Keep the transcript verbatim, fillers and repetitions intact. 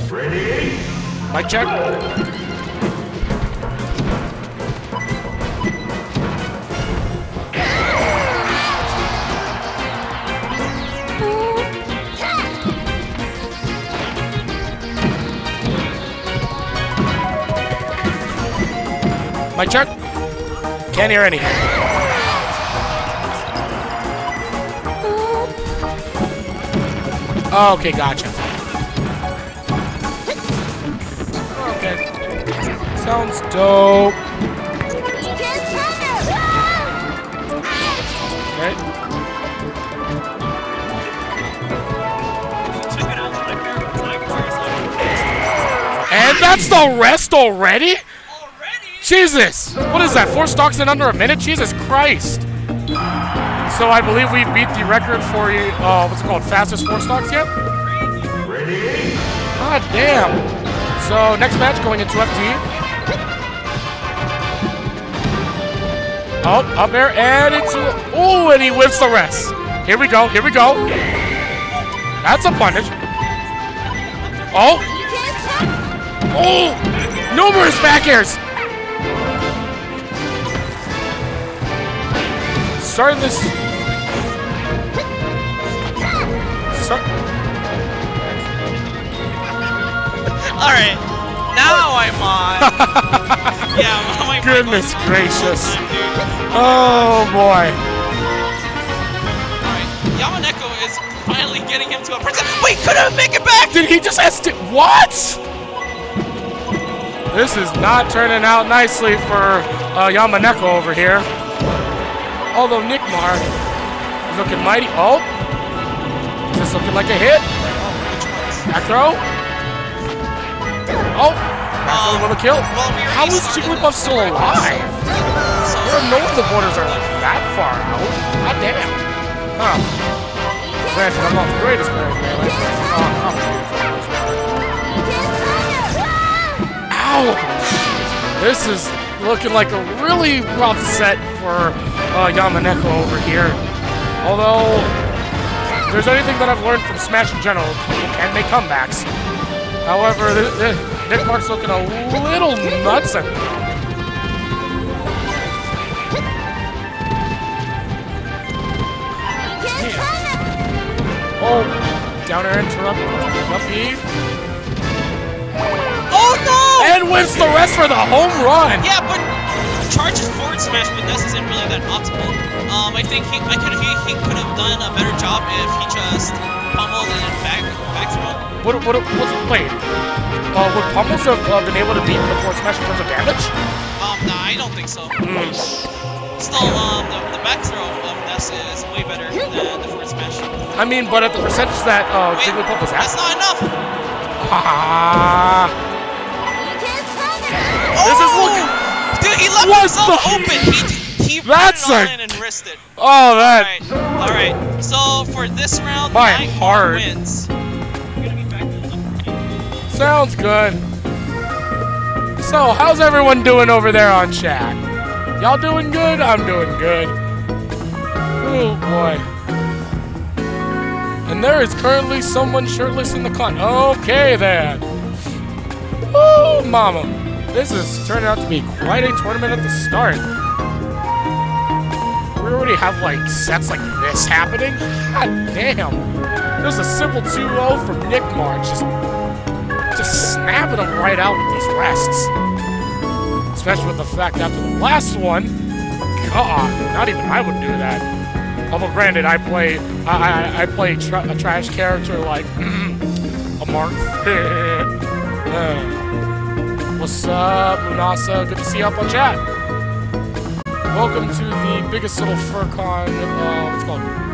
Ready? Mic check. Mic check. Can't hear anything. Oh, okay, gotcha. Okay. Sounds dope. Okay. And that's the rest already? Jesus! What is that? Four stocks in under a minute? Jesus Christ! So I believe we beat the record for, uh, what's it called? Fastest four stocks yet? Ready? God damn! So next match going into F T. Oh, up there, and it's... Oh, and he whips the rest. Here we go, here we go. That's a punish. Oh! Oh! Numerous back airs! Starting this... Start... Alright, now I'm on. Yeah, my Goodness gracious. Oh boy. Alright, Yamaneko is finally getting him to a percent. Wait, couldn't make it back! Did he just ask it? What? This is not turning out nicely for uh, Yamaneko over here. Although Nickmar is looking mighty. Oh! Is this looking like a hit? Back throw? Oh! Back throw with a kill. Well, we How is Jigglypuff still alive? There are no of the borders are like that far out. God damn. Huh. Granted, I'm not the greatest player in Melee. Oh, I'm complicated. Ouch! This is looking like a really rough set for uh, Yamaneko over here. Although, if there's anything that I've learned from Smash in general, people can make comebacks. However, the, the, Nickmar's looking a little nuts at Oh, down air interrupt, up E. Oh no! And wins the rest for the home run. Yeah, but charges forward smash, but this isn't really that optimal. Um, I think he, I could, he, he could have done a better job if he just pummeled and back, back throw. What, what, what's, wait, uh, would Pummels have uh, been able to beat the forward smash in terms of damage? Um, nah, I don't think so. Mm. Still, um, the, the back throw of Ness is way better than the forward smash. I mean, but at the percentage that uh, Wait, Jigglypuff was at. that's not enough! Ah. Oh! This is looking... Dude, he left What himself the- open! He, he That's put it a- on and wristed. Oh, that... Alright, alright. So, for this round, My Nightmare heart. wins. Sounds good. So, how's everyone doing over there on chat? Y'all doing good? I'm doing good. Oh, boy. And there is currently someone shirtless in the con. Okay, then. Oh, mama. This is turning out to be quite a tournament at the start. We already have, like, sets like this happening? God damn. There's a simple two oh from Nickmar. Just, just snapping them right out with these rests. Especially with the fact after the last one, God, not even I would do that. Although granted, I play, I I, I play tra a trash character like a Marth. uh, what's up, Lunasa? Good to see you up on chat. Welcome to the biggest little FurCon. Uh, what's it called?